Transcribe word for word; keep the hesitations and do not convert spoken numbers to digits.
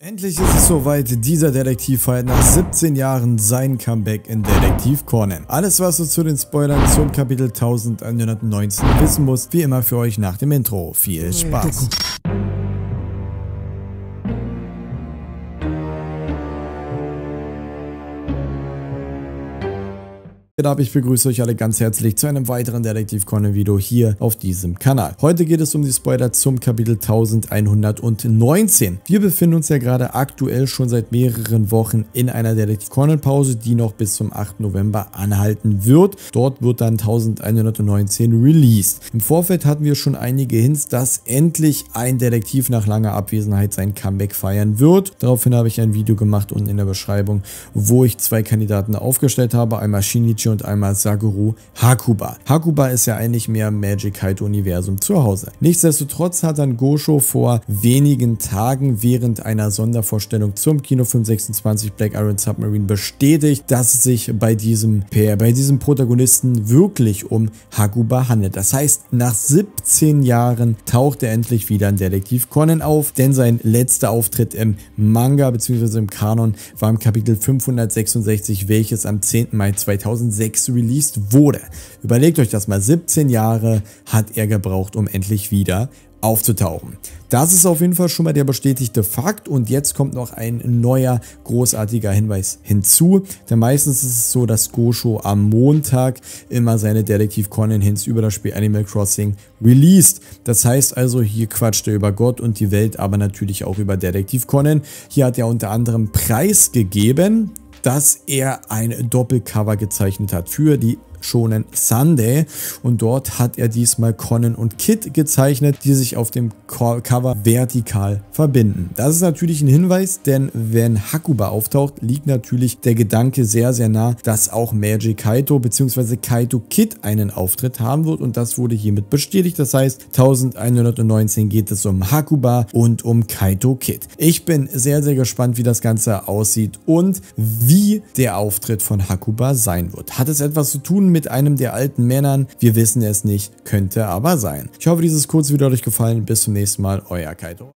Endlich ist es soweit, dieser Detektiv feiert nach siebzehn Jahren sein Comeback in Detektiv Conan. Alles, was du zu den Spoilern zum Kapitel elfhundertneunzehn wissen musst, wie immer für euch nach dem Intro. Viel Spaß! Ich begrüße euch alle ganz herzlich zu einem weiteren Detektiv Conan Video hier auf diesem Kanal. Heute geht es um die Spoiler zum Kapitel elfhundertneunzehn. Wir befinden uns ja gerade aktuell schon seit mehreren Wochen in einer Detektiv Conan Pause, die noch bis zum achten November anhalten wird. Dort wird dann elfhundertneunzehn released. Im Vorfeld hatten wir schon einige Hints, dass endlich ein Detektiv nach langer Abwesenheit sein Comeback feiern wird. Daraufhin habe ich ein Video gemacht unten in der Beschreibung, wo ich zwei Kandidaten aufgestellt habe, einmal Shinichi und einmal Suguru Hakuba. Hakuba ist ja eigentlich mehr im Magic Kaito Universum zu Hause. Nichtsdestotrotz hat dann Gosho vor wenigen Tagen während einer Sondervorstellung zum Kinofilm sechsundzwanzig Black Iron Submarine bestätigt, dass es sich bei diesem Pair, bei diesem Protagonisten wirklich um Hakuba handelt. Das heißt, nach siebzehn Jahren taucht er endlich wieder in Detektiv Conan auf, denn sein letzter Auftritt im Manga bzw. im Kanon war im Kapitel fünfhundertsechsundsechzig, welches am zehnten Mai zweitausendsechs released wurde. Überlegt euch das mal, siebzehn Jahre hat er gebraucht, um endlich wieder aufzutauchen. Das ist auf jeden Fall schon mal der bestätigte Fakt und jetzt kommt noch ein neuer großartiger Hinweis hinzu, denn meistens ist es so, dass Gosho am Montag immer seine Detektiv Conan Hints über das Spiel Animal Crossing released. Das heißt also, hier quatscht er über Gott und die Welt, aber natürlich auch über Detektiv Conan. Hier hat er unter anderem preisgegeben, dass er ein Doppelcover gezeichnet hat für die Shonen Sunday und dort hat er diesmal Conan und Kid gezeichnet, die sich auf dem Cover vertikal verbinden. Das ist natürlich ein Hinweis, denn wenn Hakuba auftaucht, liegt natürlich der Gedanke sehr sehr nah, dass auch Magic Kaito bzw. Kaito Kid einen Auftritt haben wird und das wurde hiermit bestätigt. Das heißt, elfhundertneunzehn geht es um Hakuba und um Kaito Kid. Ich bin sehr sehr gespannt, wie das Ganze aussieht und wie der Auftritt von Hakuba sein wird. Hat es etwas zu tun mit einem der alten Männern? Wir wissen es nicht, könnte aber sein. Ich hoffe, dieses kurze Video hat euch gefallen. Bis zum nächsten Mal, euer Kaito.